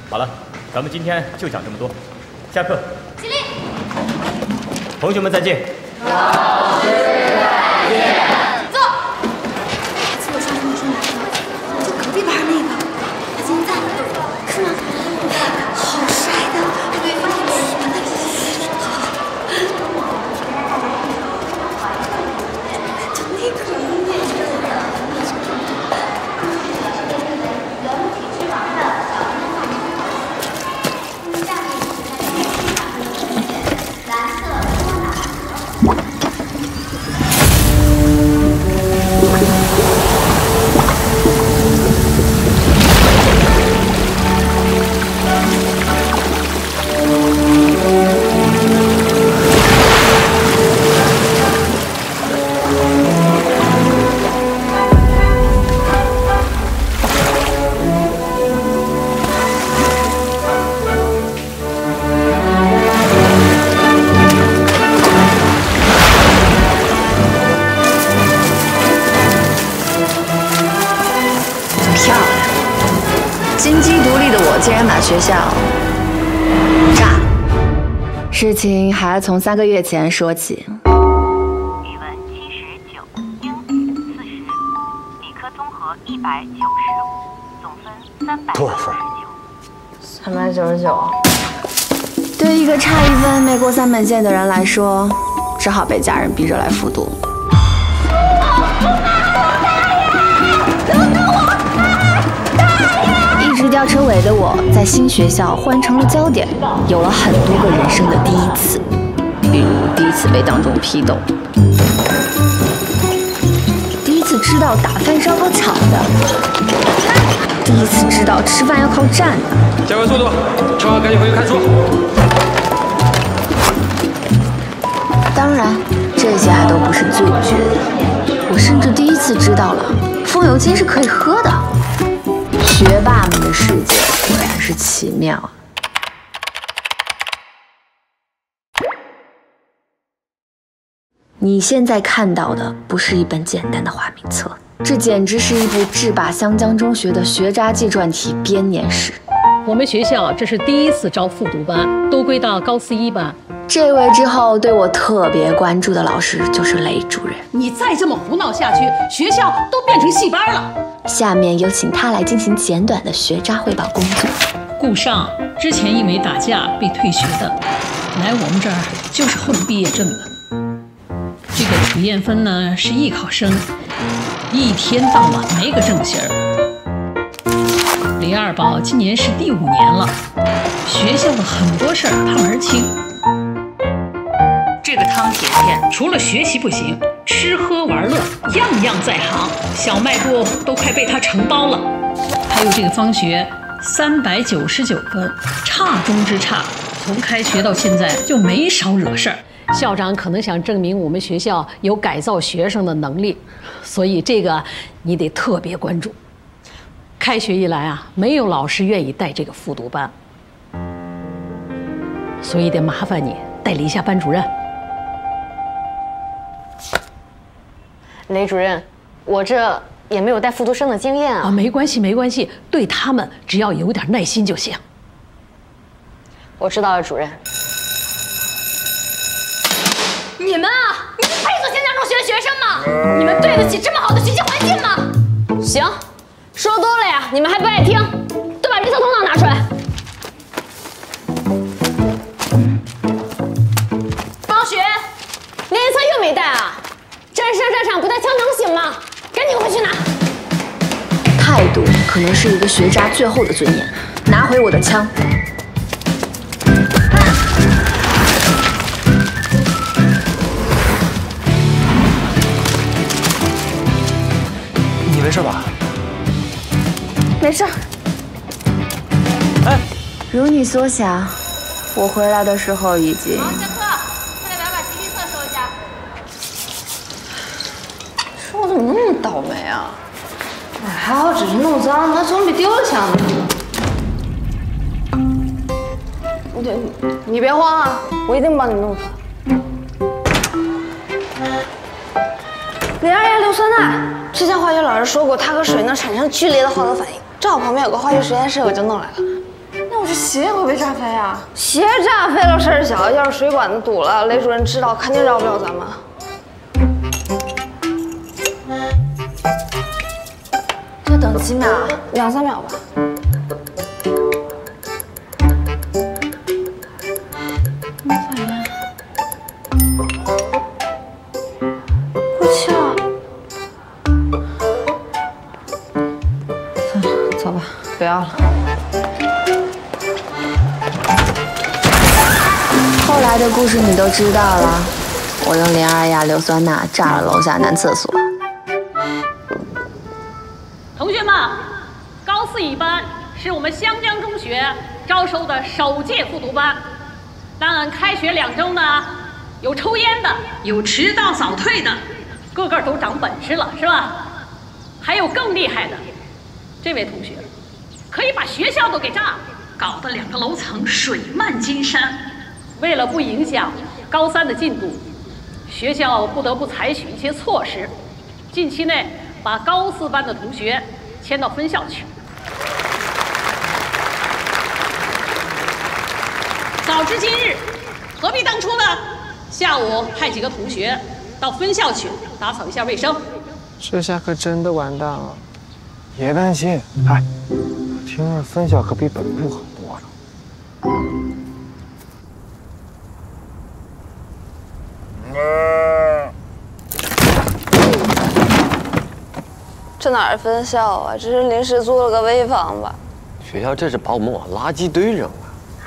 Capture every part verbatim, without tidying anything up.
好了，咱们今天就讲这么多，下课。 起立。 同学们再见。 老师再见。坐。还记得我上次跟你说哪个吗？就隔壁班那个，他今天在，是吗？好帅的，对，好喜欢的。好。就那个。 竟然把学校炸了，事情还从三个月前说起。 语文七十九，英语四十，理科综合一百九十五，总分三百九十九。 三百九十九。对一个差一分没过三本线的人来说，只好被家人逼着来复读。 一直吊车尾的我，在新学校换成了焦点，有了很多个人生的第一次，比如第一次被当众批斗，第一次知道打饭是要靠抢的，第一次知道吃饭要靠站的。 加快速度，吃完赶紧回去看书。 当然，这些还都不是最绝的，我甚至第一次知道了风油精是可以喝的。 学霸们的世界果然是奇妙。你现在看到的不是一本简单的花名册，这简直是一部制霸湘江中学的学渣纪传体编年史。 我们学校这是第一次招复读班，都归到高四一班。 这位之后对我特别关注的老师就是雷主任。 你再这么胡闹下去，学校都变成戏班了。 下面有请他来进行简短的学渣汇报工作。 顾尚之前因为打架被退学的，来我们这儿就是混毕业证的。这个楚艳芬呢是艺考生，一天到晚没个正形儿。李二宝今年是第五年了，学校的很多事儿他门儿清。这个汤甜甜除了学习不行。 吃喝玩乐样样在行，小卖部都快被他承包了。还有这个方学，三百九十九分，差中之差，从开学到现在就没少惹事儿。校长可能想证明我们学校有改造学生的能力，所以这个你得特别关注。开学以来啊，没有老师愿意带这个复读班，所以得麻烦你代理一下班主任。 雷主任，我这也没有带复读生的经验啊。 啊，没关系，没关系，对他们只要有点耐心就行。 我知道了，主任。 你们啊，你们配做湘江中学的学生吗？你们对得起这么好的学习环境吗？ 行，说多了呀，你们还不爱听，都把绿色通道拿出来。方雪，练习册又没带啊？ 战士上战场不带枪能行吗？赶紧回去拿。 态度可能是一个学渣最后的尊严。拿回我的枪。 你没事吧？ 没事。 哎， 如你所想，我回来的时候已经。 我怎么那么倒霉啊！哎，还好只是弄脏，那总比丢了强呢。你你别慌啊，我一定帮你弄出来。零二亚硫酸钠，之前化学老师说过，它和水能产生剧烈的化学反应。正好旁边有个化学实验室，我就弄来了。那我这鞋也会被炸飞啊？鞋炸飞了事儿小，要是水管子堵了，雷主任知道肯定饶不了咱们。这等几秒？两三秒吧。没反应。过气了。算了，走吧，不要了。 后来的故事你都知道了，我用联二亚硫酸钠炸了楼下男厕所。 同学们，高四乙班是我们湘江中学招收的首届复读班。但开学两周呢，有抽烟的，有迟到早退的，个个都长本事了，是吧？还有更厉害的，这位同学可以把学校都给炸了，搞得两个楼层水漫金山。 为了不影响高三的进度，学校不得不采取一些措施，近期内把高四班的同学迁到分校去。早知今日，何必当初呢？下午派几个同学到分校去打扫一下卫生。 这下可真的完蛋了。别担心，哎，我听说分校可比本部好多了。 这哪是分校啊？这是临时租了个危房吧？ 学校这是把我们往垃圾堆扔了。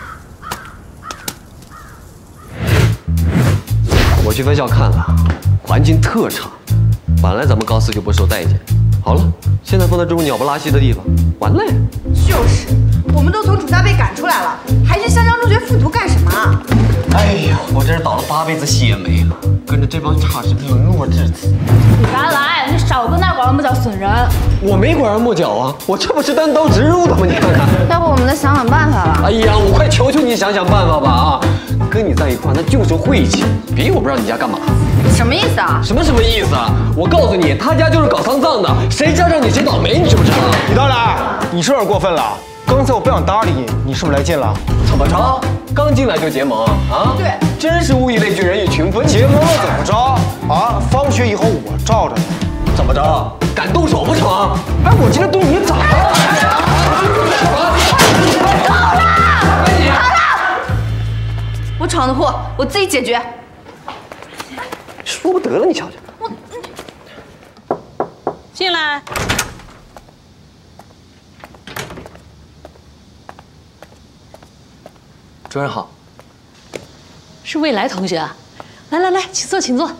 我去分校看了，环境特差，本来咱们高四就不受待见，好了，现在放在这种鸟不拉稀的地方，完了呀！ 就是，我们都从主校被赶出来了，还去湘江中学复读干什么？ 哎呀，我这是倒了八辈子血霉了，跟着这帮差事沦落至此。 你原来你少跟那拐弯抹角损人。 我没拐弯抹角啊，我这不是单刀直入的吗？你看看。 要不我们再想想办法吧。 哎呀，我快求求你想想办法吧啊！跟你在一块那就是晦气，别以为我不知道你家干嘛。 什么意思啊？ 什么什么意思啊？我告诉你，他家就是搞丧葬的，谁沾上你谁倒霉，你知不知道？ 李大来，你是有点过分了。刚才我不想搭理你，你是不是来劲了？ 怎么着？刚进来就结盟啊？ 对， 真是物以类聚，人以群分。 结盟了怎么着？啊，放学以后我罩着你。 怎么着？敢动手不成？ 哎，我今天动你咋了？ 好了，好了，我闯的祸我自己解决。 说不得了，你瞧瞧。 我，进来。 主任好。 是未来同学啊，来来来，请坐，请坐。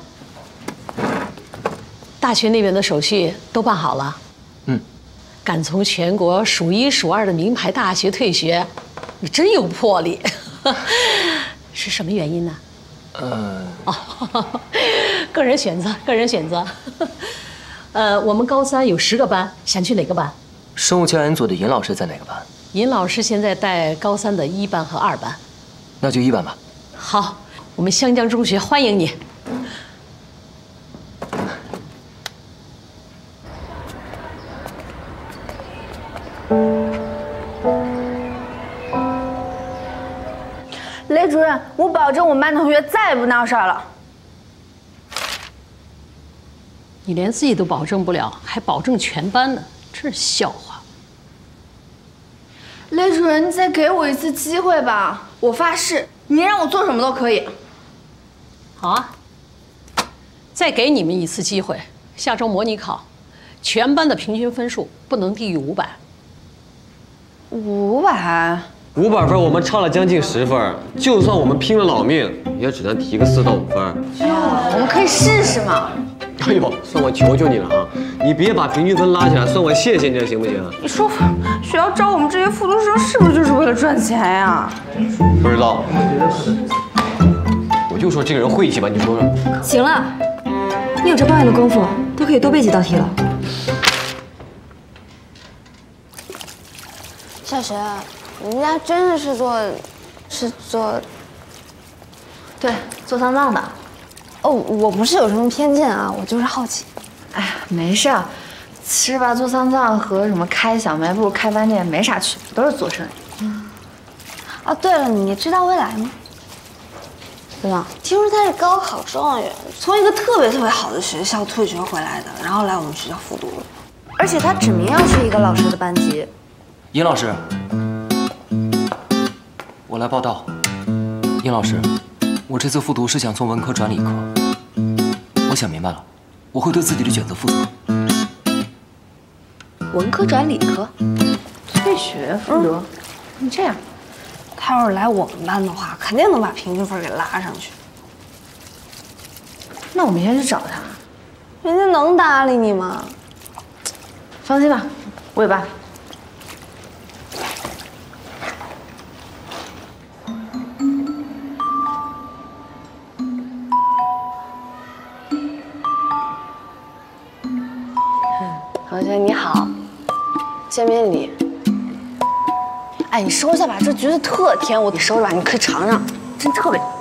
大学那边的手续都办好了。 嗯， 敢从全国数一数二的名牌大学退学，你真有魄力。是什么原因呢？ 呃， 哦，个人选择，个人选择。呃，我们高三有十个班，想去哪个班？ 生物教研组的尹老师在哪个班？ 尹老师现在带高三的一班和二班。 那就一班吧。 好，我们湘江中学欢迎你。 雷主任，我保证我们班同学再也不闹事儿了。 你连自己都保证不了，还保证全班呢，真是笑话。 雷主任，你再给我一次机会吧，我发誓，你让我做什么都可以。 好啊，再给你们一次机会，下周模拟考，全班的平均分数不能低于五百。 五百？ 五百分，我们差了将近十分，就算我们拼了老命，也只能提个四到五分。 我们可以试试嘛。 哎呦，算我求求你了啊！你别把平均分拉起来，算我谢谢你，行不行？ 你说学校招我们这些复读生，是不是就是为了赚钱呀？ 不知道。我就说这个人晦气吧，你说说。 行了，你有这半月的功夫，都可以多背几道题了。 小雪，你们家真的是做，是做， 对，做丧葬的。 哦，我不是有什么偏见啊，我就是好奇。 哎呀，没事儿，是吧？做丧葬和什么开小卖部、开饭店没啥区别，都是做生意。 嗯， 哦，对了，你知道未来吗？ 不知道。 听说他是高考状元，从一个特别特别好的学校退学回来的，然后来我们学校复读了。而且他指明要去一个老师的班级。 殷老师，我来报道。殷老师，我这次复读是想从文科转理科。我想明白了，我会对自己的选择负责。 文科转理科，退学复读，你、嗯、这样，他要是来我们班的话，肯定能把平均分给拉上去。 那我明天去找他， 人家能搭理你吗？ 放心吧，我有办法。 同学你好，见面礼。哎，你收下吧，这橘子特甜，我你收着吧，你可以尝尝，真特别。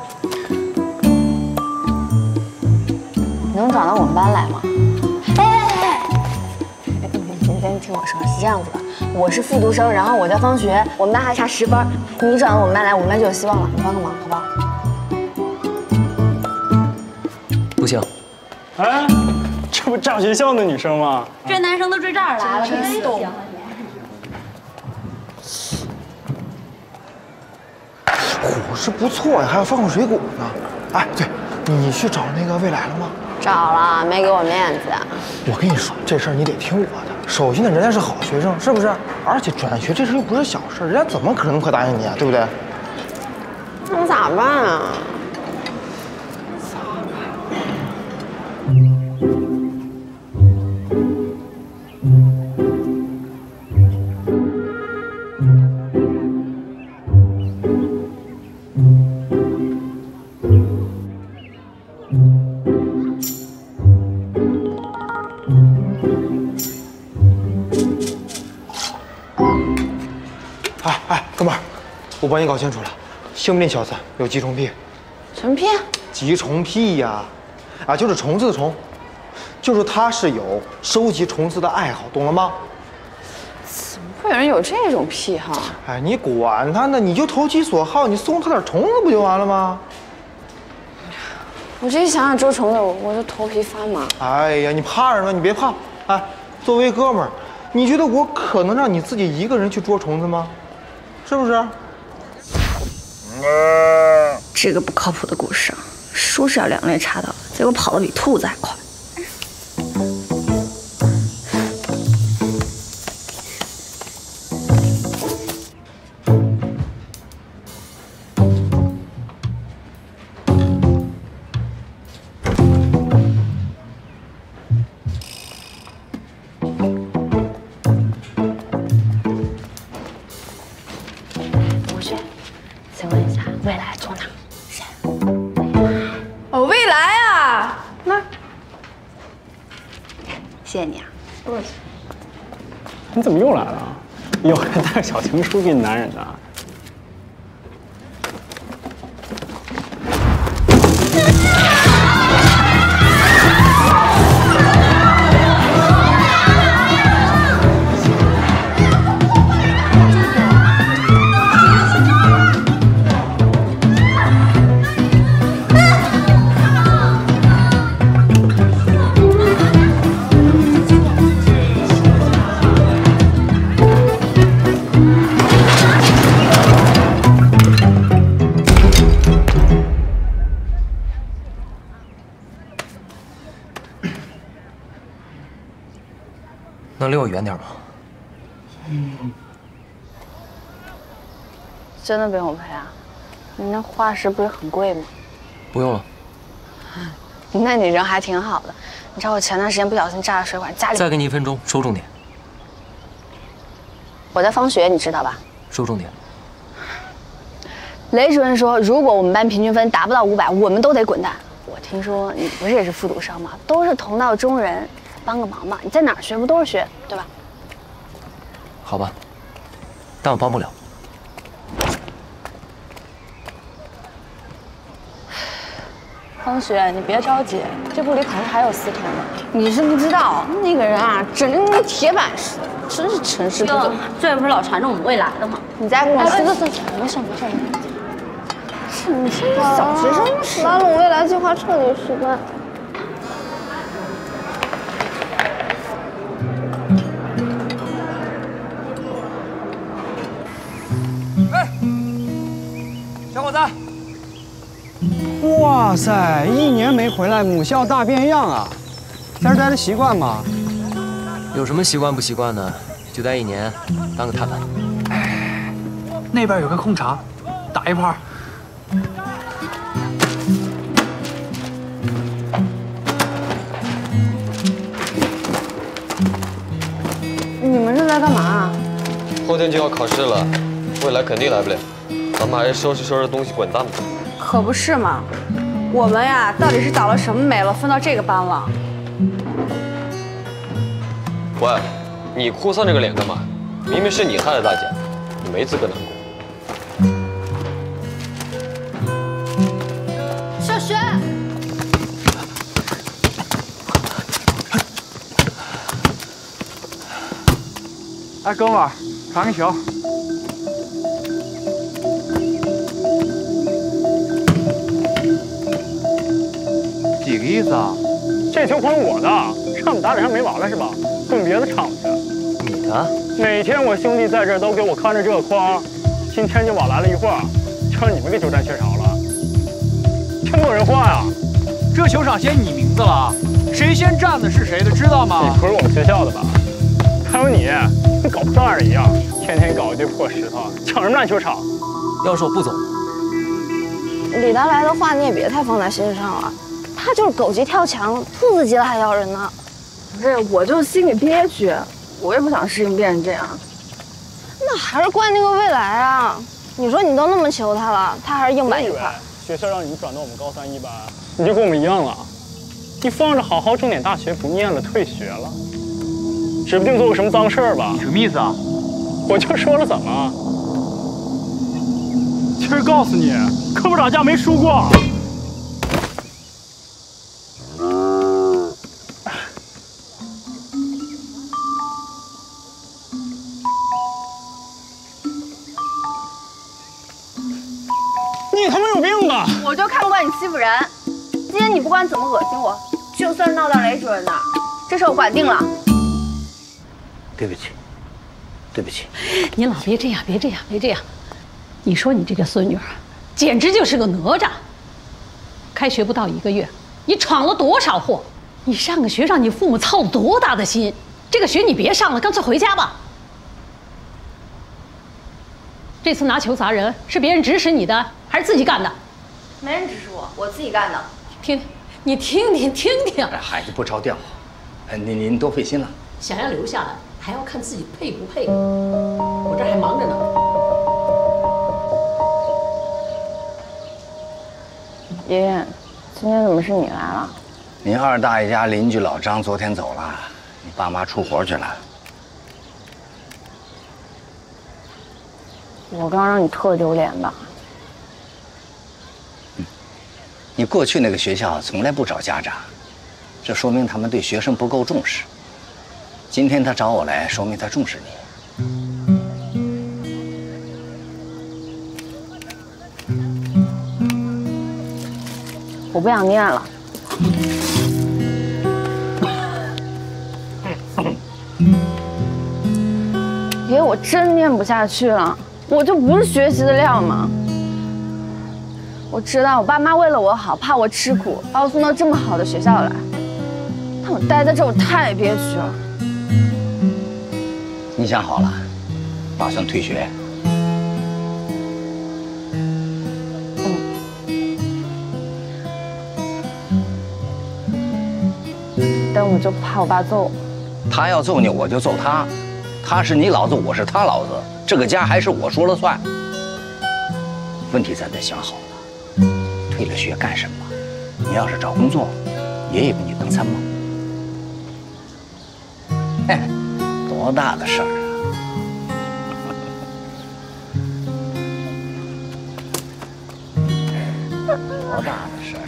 你能转到我们班来吗？哎哎哎！你先听我说，是这样子的，我是复读生，然后我叫方学，我们班还差十分，你转到我们班来，我们班就有希望了，你帮个忙，好不好？ 不行。 哎。这不炸学校的女生吗？ 这男生都追这儿来了，真懂。 伙食不错呀，还要放水果呢。哎，对，你去找那个未来了吗？ 找了，没给我面子。 我跟你说，这事儿你得听我的。首先呢，人家是好学生，是不是？而且转学这事又不是小事，人家怎么可能会答应你啊？对不对？ 那咋办啊？ 哎哎，哥们儿，我帮你搞清楚了，幸运小子有寄虫癖。 什么癖？ 寄虫癖呀，啊，就是虫子的虫，就是他是有收集虫子的爱好，懂了吗？ 怎么会有人有这种癖好？ 哎，你管他呢，你就投其所好，你送他点虫子不就完了吗？ 我这一想想捉虫子，我就头皮发麻。 哎呀，你怕什么？你别怕。哎，作为哥们儿，你觉得我可能让你自己一个人去捉虫子吗？是不是？ 这个不靠谱的故事，书是要两肋插刀的，结果跑得比兔子还快。谢谢你啊！不客气。 你怎么又来了？有人带着小情书给你男人的？ 能离我远点吗？ 嗯，真的不用我赔啊？你那化石不是很贵吗？ 不用了。 那你人还挺好的。你知道我前段时间不小心炸了水管，家里…… 再给你一分钟，说重点。 我在方学，你知道吧？ 说重点。 雷主任说，如果我们班平均分达不到五百，我们都得滚蛋。我听说你不是也是复读生吗？都是同道中人。帮个忙嘛，你在哪儿学不都是学，对吧？ 好吧，但我帮不了。 方学，你别着急，这部里可能还有四天呢。你是不知道，那个人啊，整的跟铁板似的。 真是成事不足。 这不是老缠着我们未来的吗？ 你再跟我走走走走，没事没事没事。你现在小学生是拉拢未来计划彻底失败。 哎，小伙子！哇塞，一年没回来，母校大变样啊！在这待着习惯吗？ 有什么习惯不习惯的？就待一年，当个踏板。 哎，那边有个空场，打一盘。 你们这在干嘛？ 后天就要考试了，未来肯定来不了，咱们还是收拾收拾东西滚蛋吧。 可不是嘛，我们呀，到底是倒了什么霉了，分到这个班了？ 喂，你哭丧这个脸干嘛？明明是你害了大家，你没资格难过。 小雪， 哎，哥们儿，传个球。几个意思啊？ 这球框我的，上你打脸上没完了是吧？滚别的场去。 你的？ 每天我兄弟在这儿都给我看着这个框，今天就晚来了一会儿，就让你们给鸠占鹊巢了。真没有人换呀！ 这球场写你名字了，谁先占的是谁的，知道吗？ 你不是我们学校的吧？还有你，跟搞破烂一样，天天搞一堆破石头，抢什么烂球场？ 要是我不走， 李达来的话你也别太放在心上了，他就是狗急跳墙，兔子急了还咬人呢。不是，我就心里憋屈，我也不想事情变成这样。那还是怪那个未来啊！你说你都那么求他了，他还是硬摆一块。 学校让你转到我们高三一班，你就跟我们一样了。你放着好好重点大学不念了，退学了，指不定做过什么脏事儿吧？ 什么意思啊？ 我就说了怎么？今儿告诉你，课不打架没输过。你他妈有病吧！ 我就看不惯你欺负人。今天你不管怎么恶心我，就算闹到雷主任那儿，这事我管定了。 对不起，对不起。 你老别这样，别这样，别这样。你说你这个孙女儿，简直就是个哪吒。开学不到一个月，你闯了多少祸？你上个学让你父母操了多大的心？这个学你别上了，干脆回家吧。这次拿球砸人是别人指使你的，还是自己干的？ 没人指使我，我自己干的。 听，你听听听听。 孩子不着调，您您多费心了。 想要留下来，还要看自己配不配。我这还忙着呢。 爷爷，今天怎么是你来了？ 您二大爷家邻居老张昨天走了，你爸妈出活去了。 我刚让你特丢脸吧？ 嗯，你过去那个学校从来不找家长，这说明他们对学生不够重视。今天他找我来，说明他重视你。 我不想念了。爷爷，我真念不下去了。我就不是学习的料吗？我知道我爸妈为了我好，怕我吃苦，把我送到这么好的学校来。但我待在这，我太憋屈了。 你想好了，打算退学？ 嗯。但我就怕我爸揍我。 他要揍你，我就揍他。他是你老子，我是他老子。这个家还是我说了算。问题咱得想好了，退了学干什么？你要是找工作，爷爷给你当参谋。嘿，多大的事儿啊！多大的事儿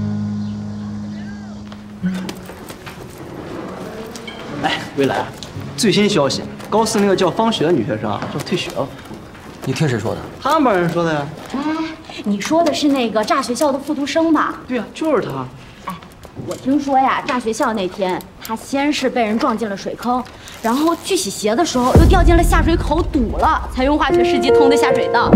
啊！ 哎，未来， 最新消息，高四那个叫方雪的女学生啊，要退学了。 你听谁说的？ 他们班人说的呀。 你说的是那个炸学校的复读生吧？ 对呀，就是他。 哎，我听说呀，炸学校那天，他先是被人撞进了水坑，然后去洗鞋的时候又掉进了下水口堵了，才用化学试剂通的下水道。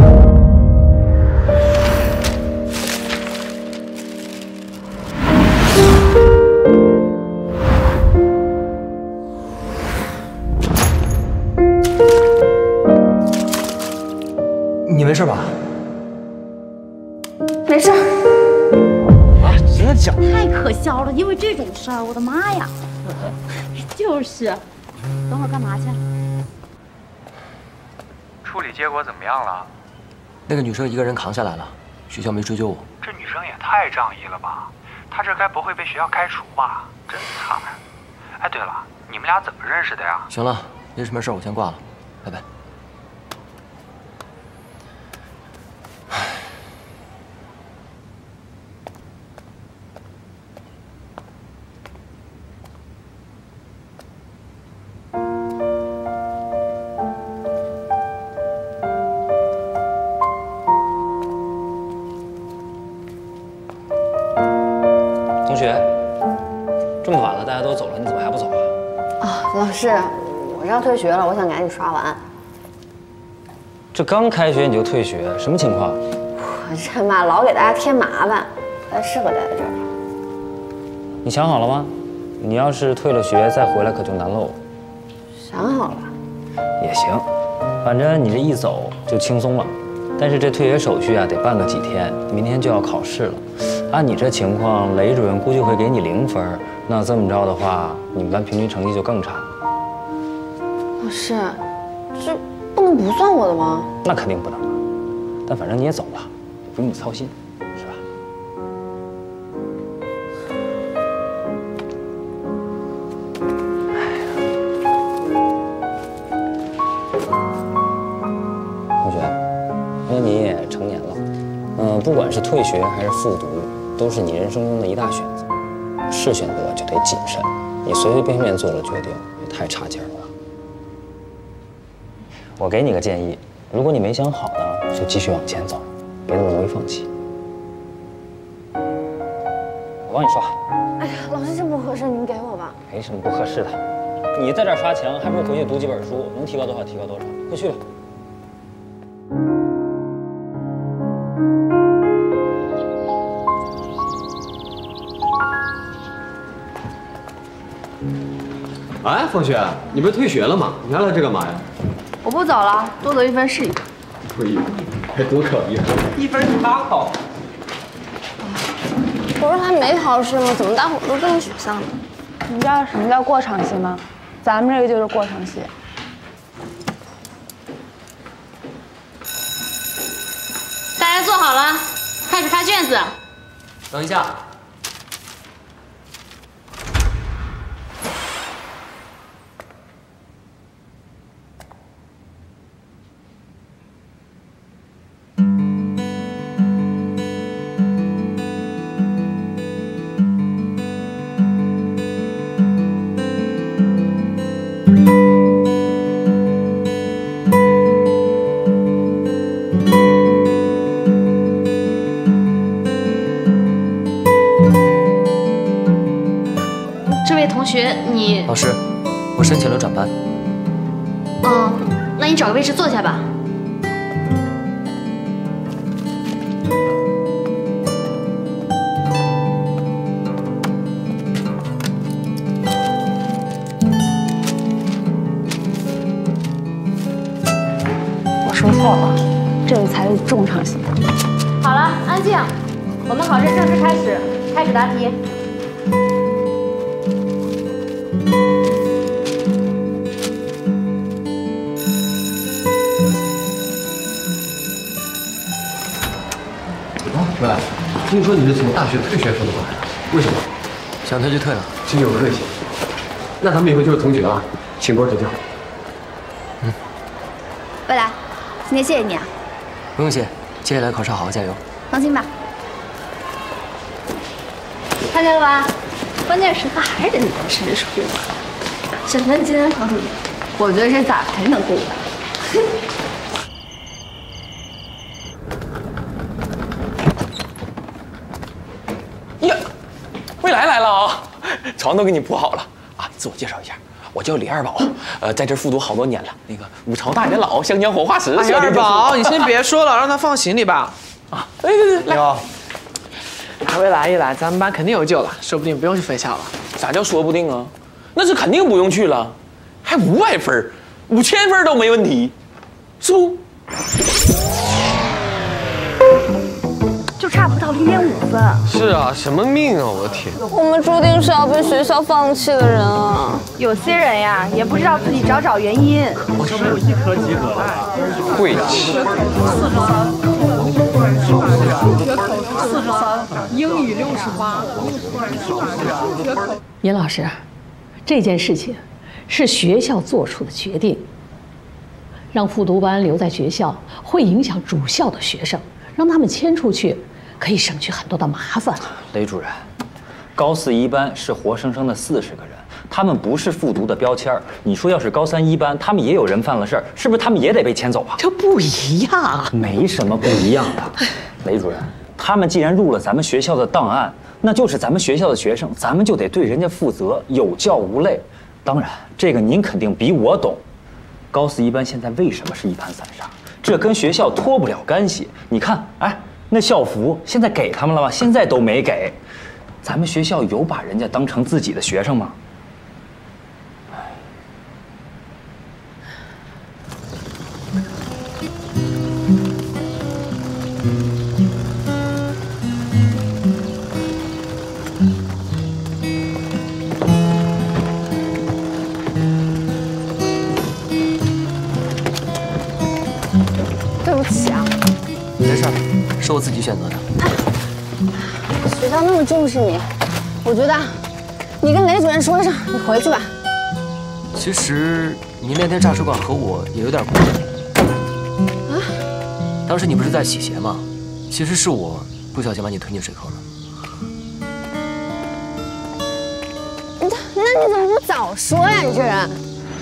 你没事吧？ 没事。 啊，真的假的？ 太可笑了，因为这种事儿，我的妈呀！就是，等会儿干嘛去？ 处理结果怎么样了？ 那个女生一个人扛下来了，学校没追究我。 这女生也太仗义了吧！她这该不会被学校开除吧？真惨。哎，对了，你们俩怎么认识的呀？ 行了，没什么事，我先挂了，拜拜。 同学，这么晚了，大家都走了，你怎么还不走啊？ 啊，老师，我要退学了，我想赶紧刷完。 这刚开学你就退学，什么情况？ 我这嘛老给大家添麻烦，不太适合待在这儿。 你想好了吗？你要是退了学再回来，可就难喽。 想好了。 也行，反正你这一走就轻松了。但是这退学手续啊，得办个几天，明天就要考试了。按你这情况，雷主任估计会给你零分。那这么着的话，你们班平均成绩就更差。 老师，这不能不算我的吗？ 那肯定不能啊。但反正你也走了，也不用你操心，是吧？同学，因为你也成年了，嗯，不管是退学还是复读，都是你人生中的一大选择。是选择就得谨慎，你随随便便做了决定，也太差劲了吧。我给你个建议，如果你没想好呢，就继续往前走，别那么容易放弃。我帮你刷。 哎呀，老师这不合适，您给我吧。 没什么不合适的，你在这儿刷墙，还不如回去读几本书，能提高多少提高多少。快去吧。 哎，方雪，你不是退学了吗？你还来这干嘛呀？ 我不走了，多走一分是一分。 哎呦，还多考一分， 一分你八考。 不是还没考试吗？怎么大伙都这么沮丧呢？ 你知道什么叫过场戏吗？咱们这个就是过场戏。 大家坐好了，开始发卷子。 等一下。 同学，你老师，我申请了转班。 哦，那你找个位置坐下吧。 我说错了，这个才是重场戏。 好了，安静，我们考试正式开始，开始答题。 喂，听说你是从大学退学复读来的，为什么？ 想退就退了， 真有客气。那咱们以后就是同学了，请多指教。 嗯。 未来，今天谢谢你啊。 不用谢，接下来考试好好加油。 放心吧。看见了吧？关键时刻还是得你来试试数。 沈腾今天考什么？我觉得这咋肯定能过五百。 呀，未来来了啊！床都给你铺好了啊！自我介绍一下，我叫李二宝，呃，在这复读好多年了。那个五朝大元老，湘江火化石。 哎，二宝，你先别说了，让他放行李吧。啊，对对对，来。他未来一来，咱们班肯定有救了，说不定不用去分校了。 啥叫说不定啊？那是肯定不用去了，还五百分，五千分都没问题，是不？ 就差不到零点五分。 是啊，什么命啊！我的天， 我们注定是要被学校放弃的人啊！ 有些人呀，也不知道自己找找原因。 我就没有一科及格。 晦气。 四十三，英语六十八。严老师，这件事情是学校做出的决定，让复读班留在学校会影响主校的学生，让他们迁出去，可以省去很多的麻烦。 雷主任，高四一班是活生生的四十个人，他们不是复读的标签。你说要是高三一班，他们也有人犯了事儿，是不是他们也得被迁走啊？ 这不一样， 没什么不一样的。雷主任，他们既然入了咱们学校的档案，那就是咱们学校的学生，咱们就得对人家负责，有教无类。当然，这个您肯定比我懂。高四一班现在为什么是一盘散沙？这跟学校脱不了干系。你看，哎，那校服现在给他们了吗？现在都没给。咱们学校有把人家当成自己的学生吗？ 对不起啊， 没事，是我自己选择的。 学校那么重视你，我觉得你跟雷主任说一声，你回去吧。 其实您那天炸水管和我也有点关系。 啊？ 当时你不是在洗鞋吗？其实是我不小心把你推进水坑了。 那那你怎么不早说呀？你这人。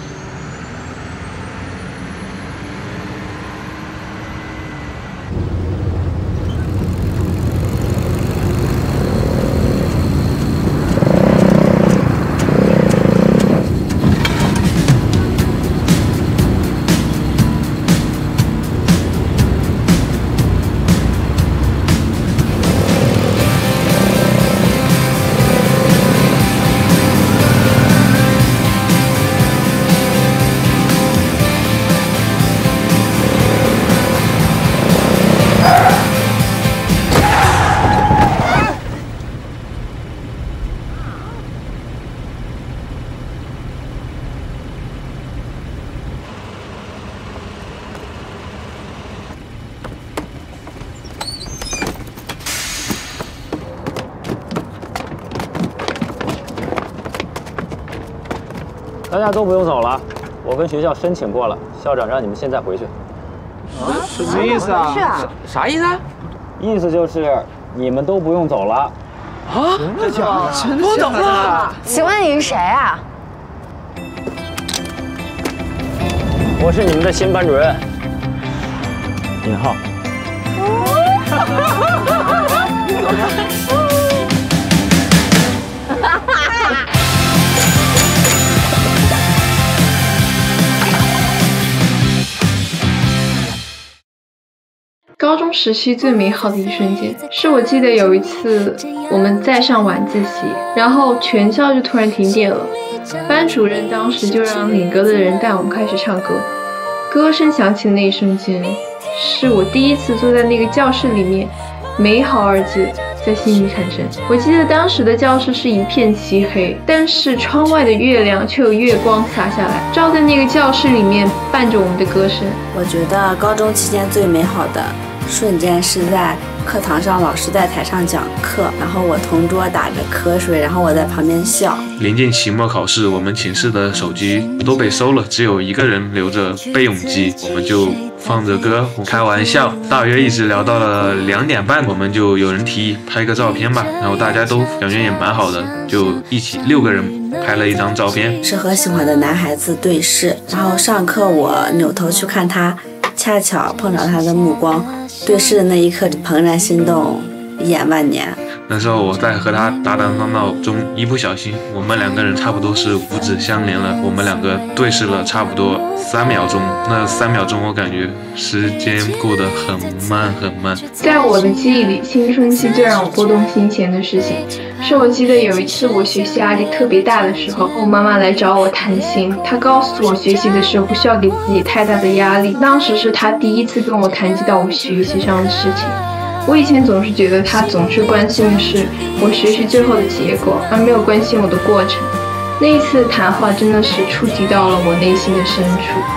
大家都不用走了，我跟学校申请过了，校长让你们现在回去。 啊？什么意思啊？ 啥啥意思？ 意思就是你们都不用走了。 啊？这假的？真的假的？ 请问你是谁啊？ 我是你们的新班主任，尹浩。 高中时期最美好的一瞬间，是我记得有一次我们在上晚自习，然后全校就突然停电了，班主任当时就让领歌的人带我们开始唱歌，歌声响起的那一瞬间，是我第一次坐在那个教室里面，美好二字在心里产生。我记得当时的教室是一片漆黑，但是窗外的月亮却有月光洒下来，照在那个教室里面，伴着我们的歌声。 我觉得高中期间最美好的瞬间是在课堂上老师在台上讲课，然后我同桌打着瞌睡，然后我在旁边笑。 临近期末考试，我们寝室的手机都被收了，只有一个人留着备用机，我们就放着歌开玩笑，大约一直聊到了两点半，我们就有人提议拍个照片吧，然后大家都感觉也蛮好的，就一起六个人拍了一张照片， 是和喜欢的男孩子对视，然后上课我扭头去看他，恰巧碰着他的目光，对视的那一刻怦然心动，一眼万年。 那时候我在和他打打闹闹中，一不小心我们两个人差不多是五指相连了，我们两个对视了差不多三秒钟，那三秒钟我感觉时间过得很慢很慢。 在我的记忆里，青春期最让我波动心弦的事情，是我记得有一次我学习压力特别大的时候，我妈妈来找我谈心，她告诉我学习的时候不需要给自己太大的压力，当时是她第一次跟我谈及到我学习上的事情。我以前总是觉得他总是关心的是我学习最后的结果，而没有关心我的过程。那一次谈话真的是触及到了我内心的深处。